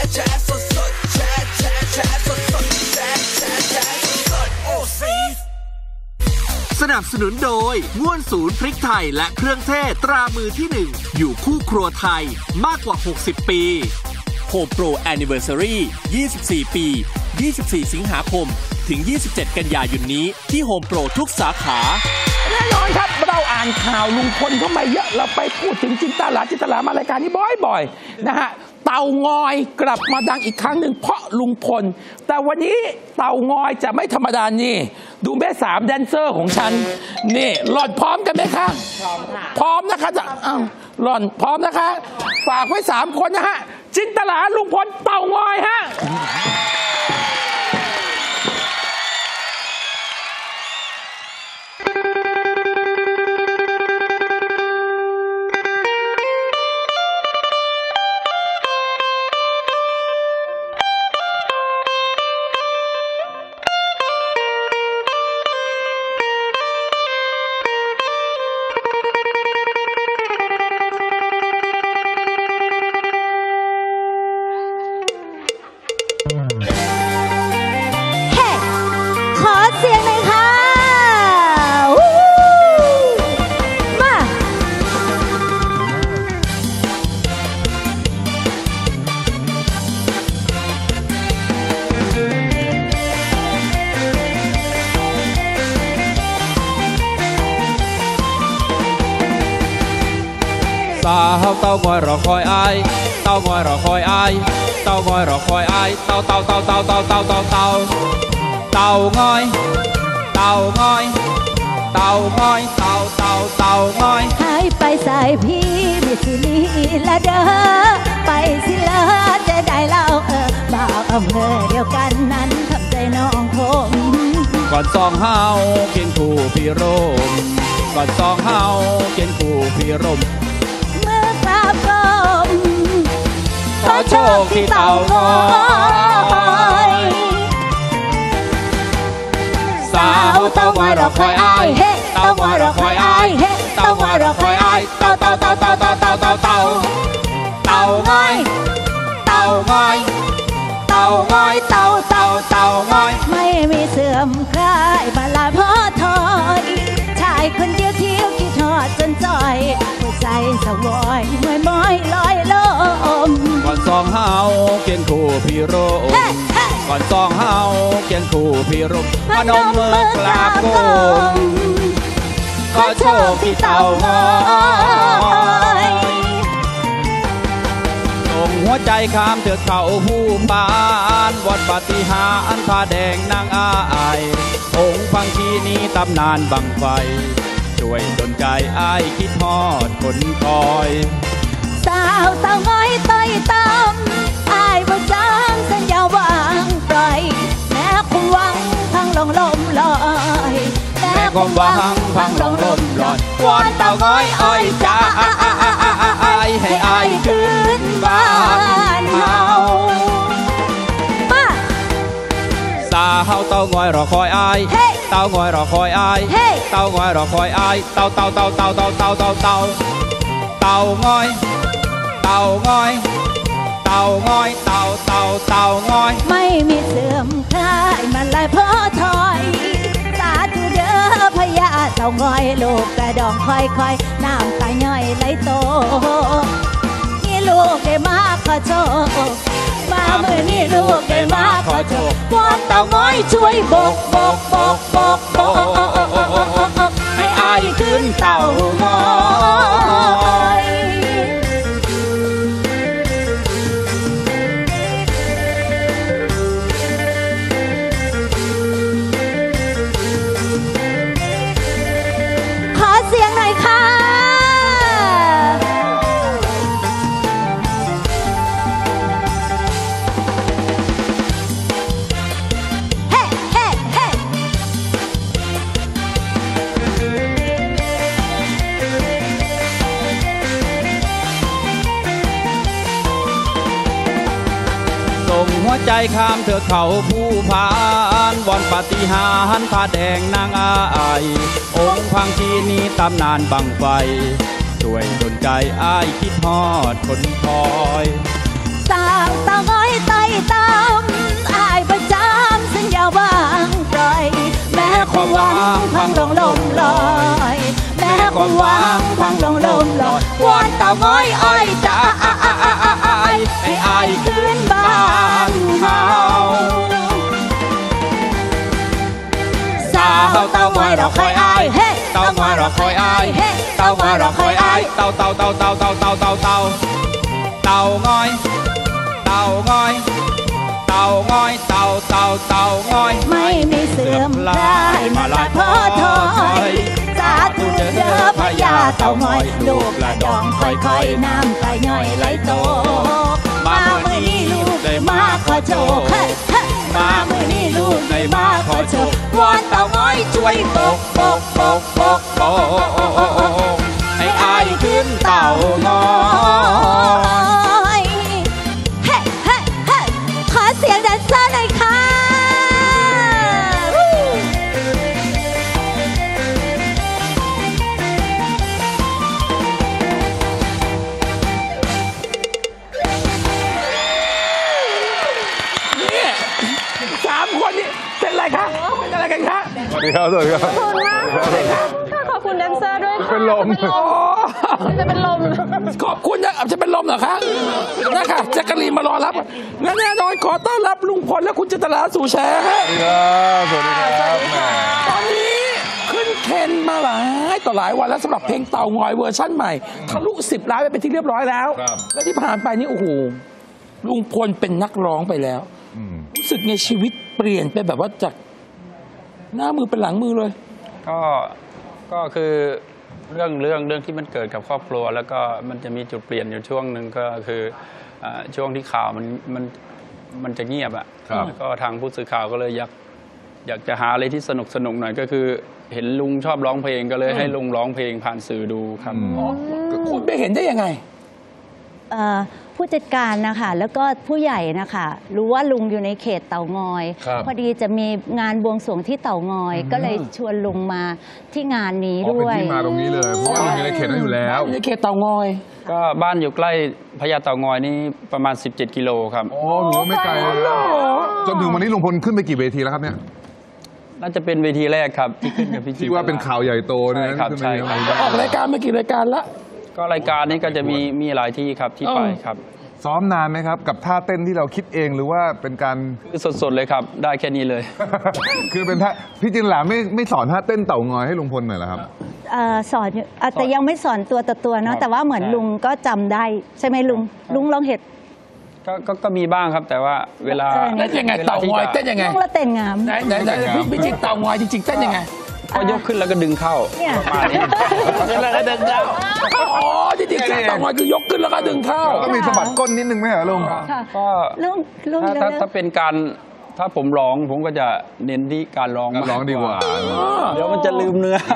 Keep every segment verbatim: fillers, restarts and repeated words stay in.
แชร์สดสดแชร์แชร์แชร์สดสดแชร์แชร์แชร์สดสดโอซีสนับสนุนโดยง่วนศูนย์พริกไทยและเครื่องเทศตรามือที่หนึ่งอยู่คู่ครัวไทยมากกว่าหกสิบปีโฮมโปรแอนนิเวอร์ซารียี่สิบสี่ปียี่สิบสี่สิงหาคมถึงยี่สิบเจ็ดกันยายนนี้ที่โฮมโปรทุกสาขาแน่นอนครับเราอ่านข่าวลุงพลเข้ามาเยอะเราไปพูดถึงจินตลาจินตลามารายการนี้บ่อยๆนะฮะเต่างอยกลับมาดังอีกครั้งหนึ่งเพราะลุงพลแต่วันนี้เต่างอยจะไม่ธรรมดานี่ดูแม่สามแดนเซอร์ของฉันนี่หล่อนพร้อมกันไหมคะพร้อมค่ะพร้อมนะคะจะอ้าวหล่อนพร้อมนะคะฝากไว้สามคนนะฮะจินตลาลุงพลเต่างอยฮะสาวเต่างอยรอคอยอายเต่างอยรอคอยอายเต่างอยรอคอยอายเต่าเต่าเต่าเต่าเต่าเต่าเต่าเต่าเต่างอยเต่างอยเต่างอยเต่าเต่าเต่างอยหายไปสายพี่มิสุนีละเด้อไปสิเลอจะได้เล่าเออบ่าวอำเภอเดียวกันนั้นทำใจน้องคมก่อนสองเฮาเคียงคู่พี่ร่มก่อนสองเฮาเคียงคู่พี่ร่มขอโชคที่เต่างอยสาวเต่างอยรอคอยอายเต่างอยรอคอยอายเต่างอยรอคอยอายเต่าเต่าเต่าเต่าเต่าเต่าเต่าเต่าเต่างอยเต่างอยเต่างอยเต่าเต่าเต่างอยไม่มีเสื่อมคลายมาลาพ่อถอยชายคนเดียวเที่ยวคิดทอดจนจ่อยหัวใจสวอยมวยมอยลอยลมก่อนสองเฮาเคียงคู่พี่ร่มก่อนสองเฮาเคียงคู่พี่ร่มพนมมือกราบก้มขอโชคที่เต่างอยส่งหัวใจข้ามเถือกเขาผู้ปานวัดปฏิหารผ้าแดงนางอายองค์ฟังทีนี้ตำนานบังไฟช่วยดลใจอ้ายคิดทอดคนคอยสาวเต่างอยต้อยตำอ้ายบ่จางสัญญาวางปล่อยแม้ความหวังพังลงลมลอยแม้ความหวังพังลงลมลอยวอนเต่างอยอ้อยจ้าอ้ายให้อ้ายคืนบ้านเฮาสาวเต่างอยรอคอยอายเต่างอยรอคอยอายเต่างอยรอคอยอายเต่าเต่าเต่าเต่าเต่าเต่าเต่าเต่าเต่างอยเต่างอยเต่างอยเต่าเต่าเต่างอยไม่มีเสื่อมคลายมันลายพ่อถอยสาธุเด้อพญาเต่างอยลูกกระดองค่อยค่อยน้ำตาย่อยไหลโตนี่ลูกได้มาขอโชคมาเมื่อนี้ลูกได้มาขอโชควอนเต่างอยช่วยบกบกบกบกบกให้อายขึ้นเต่างอยขอเสียงหน่อยค่ะหัวใจข้ามเถือกเขาผู้พานวอนปาฏิหาริย์ผ้าแดงนางอายองค์พังทีนี้ตำนานบังไฟช่วยดลใจอ้ายคิดทอดคนคอยสาวเต่างอยวอนเต่างอยอ้อยจะอ้ายให้อายคืนบ้านเฮาสาวเต่างอยเราคอยอายเต่างอยเราคอยอายเต่างอยเราคอยอายเต่าเต่าเต่าเต่าเต่าเต่าเต่าเต่าเต่างอยเต่างอยเต่างอยเต่าเต่าเต่างอยไม่มีเสื่อมคลายมาลายพ่อถอยสาธุเด้อพญาเต่างอยลูกละดองค่อยๆน้ำตาย่อยไหลโตมาเมื่อนี้ลูกได้มาขอโชคมาเมื่อนี้ลูกได้มาขอโชคว อนเต่างอยช่วยปกปกปกปกปกให้อายขึ้นเต่างอยเฮ้เฮ้เฮ้ขอเสียงแดนเซอร์หน่อยค่ะสามคนนี่เป็นอะไรคะเป็นอะไรกันคะสวัสดีครับสวัสดีครับขอบคุณมากขอบคุณแดนเซอร์ด้วยค่ะเป็นลมจะเป็นลมขอบคุณนะจะเป็นลมเหรอคะนะคะแจ็คกะลีนมารอรับและแน่นอนขอต้อนรับลุงพลและคุณจินตลาสู่แชร์ฮะสวัสดีครับตอนนี้ขึ้นเทรนด์มาหลายต่อหลายวันแล้วสำหรับเพลงเต่างอยเวอร์ชั่นใหม่ทะลุสิบล้านไปเป็นที่เรียบร้อยแล้วและที่ผ่านไปนี่โอ้โหลุงพลเป็นนักร้องไปแล้วรู้สึกในชีวิตเปลี่ยนไปแบบว่าจากหน้ามือเป็นหลังมือเลยก็ก็คือเรื่องเรื่องเรื่องที่มันเกิดกับครอบครัวแล้วก็มันจะมีจุดเปลี่ยนอยู่ช่วงหนึ่งก็คือช่วงที่ข่าวมันมันมันจะเงียบอ่ะก็ทางผู้สื่อข่าวก็เลยอยากอยากจะหาอะไรที่สนุกสนุกหน่อยก็คือเห็นลุงชอบร้องเพลงก็เลยให้ลุงร้องเพลงผ่านสื่อดูครับคุณไปเห็นได้ยังไงผู้จัดการนะคะแล้วก็ผู้ใหญ่นะคะรู้ว่าลุงอยู่ในเขตเต่างอยพอดีจะมีงานบวงสรวงที่เต่างอยก็เลยชวนลุงมาที่งานนี้ด้วยเป็นที่มาตรงนี้เลยเพราะว่าลุงอยู่ในเขตนั้นอยู่แล้วในเขตเต่างอยก็บ้านอยู่ใกล้พญาเต่างอยนี่ประมาณสิบเจ็ดกิโลครับโอ้หนูไม่ไกลเลยจนถึงวันนี้ลุงพลขึ้นไปกี่เวทีแล้วครับเนี่ยน่าจะเป็นเวทีแรกครับที่ขึ้นกับพี่จิ๊บที่ว่าเป็นข่าวใหญ่โตเนี่ยครับใช่ครับออกรายการมากี่รายการละก็รายการนี้ก็จะมีมีหลายที่ครับที่ไปครับซ้อมนานไหมครับกับท่าเต้นที่เราคิดเองหรือว่าเป็นการคือสดๆเลยครับได้แค่นี้เลยคือเป็นท่าพี่จินหลาไม่ไม่สอนท่าเต้นเต่างอยให้ลุงพลหน่อยเหรอครับสอนแต่ยังไม่สอนตัวต่อตัวเนาะแต่ว่าเหมือนลุงก็จำได้ใช่ไหมลุงลุงลองเห็นก็ก็มีบ้างครับแต่ว่าเวลาเต้นยังไงเต่างอยเต้นยังไงลุงละเต้นงามไหนไหนไหนพี่จินเต่างอยจริงๆเต้นยังไงก็ยกขึ้นแล้วก็ดึงเข้าประมาณนี้แล้วก็ดึงเข้าอ๋อจริงๆเต่างอยคือยกขึ้นแล้วก็ดึงเข้าก็มีสะบัดก้นนิดนึงไหมเหรอลุงก็ลุงลุงถ้าถ้าเป็นการถ้าผมร้องผมก็จะเน้นที่การร้องร้องดีกว่าเดี๋ยวมันจะลืมเนื้อ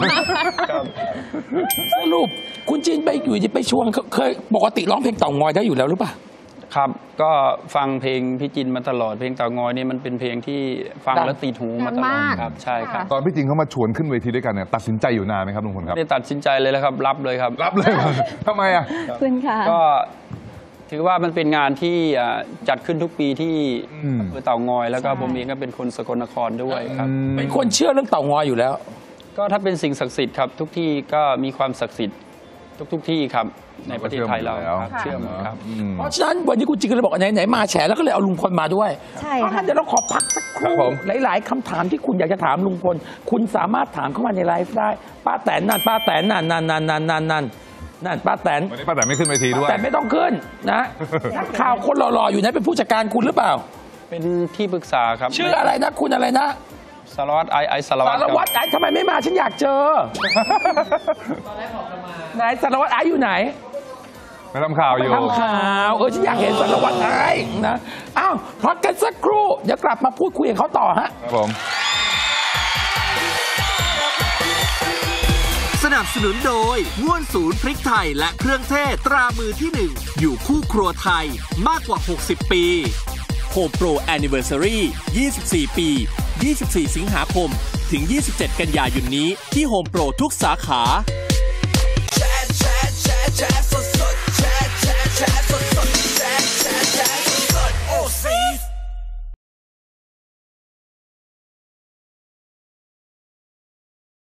สรุปคุณจินไปอยู่ที่ไปชวนเคยปกติร้องเพลงเต่างอยได้อยู่แล้วหรือเปล่าครับก็ฟังเพลงพี่จินมาตลอดเพลงเต่างอยนี่มันเป็นเพลงที่ฟังแล้วติดหูมาตลอดครับใช่ครับตอนพี่จินเขามาชวนขึ้นเวทีด้วยกันเนี่ยตัดสินใจอยู่นานไหมครับลุงพลครับได้ตัดสินใจเลยแล้วครับรับเลยครับรับเลยทำไมอ่ะคุณค่ะก็ถือว่ามันเป็นงานที่จัดขึ้นทุกปีที่อำเภอเต่างอยแล้วก็ผมเองก็เป็นคนสกลนครด้วยครับเป็นคนเชื่อเรื่องเต่างอยอยู่แล้วก็ถ้าเป็นสิ่งศักดิ์สิทธิ์ครับทุกที่ก็มีความศักดิ์สิทธิ์ทุกทุกที่ครับในประเทศไทยเราเชื่อมครับเพราะฉะนั้นวันนี้คุณจิงก็เลยบอกไหนไหนมาแฉแล้วก็เลยเอาลุงพลมาด้วยใช่ค่ะเดี๋ยวเราขอพักสักครู่หลายๆคำถามที่คุณอยากจะถามลุงพลคุณสามารถถามเข้ามาในไลฟ์ได้ป้าแตนนั่นป้าแตนนั่นนั่นนั่นนั่นนั่นนั่นนั่นป้าแตนวันนี้ป้าแตนไม่ขึ้นเวทีด้วยแต่ไม่ต้องขึ้นนะนักข่าวคนหล่อๆอยู่นะเป็นผู้จัดการคุณหรือเปล่าเป็นที่ปรึกษาครับชื่ออะไรนะคุณอะไรนะสารวัตรไอไอสารวัตรสารวัตรไอทำไมไม่มาฉันอยากเจอไหนสารวัตรไออยู่ไหนไปทำข่าวอยู่ทำข่าวเออฉันอยากเห็นสารวัตรไอนะอ้าวพักกันสักครู่เดี๋ยวกลับมาพูดคุยกับเขาต่อฮะครับผมสนับสนุนโดยง่วนศูนย์พริกไทยและเครื่องเทศตรามือที่หนึ่งอยู่คู่ครัวไทยมากกว่าหกสิบปีโฮมโปรแอนนิเวอร์ซารียี่สิบสี่ปียี่สิบสี่สิงหาคมถึงยี่สิบเจ็ดกันยายนนี้ที่โฮมโปรทุกสาขาแชร์แชร์แชร์แชร์สดสดแชร์แชร์แชร์สด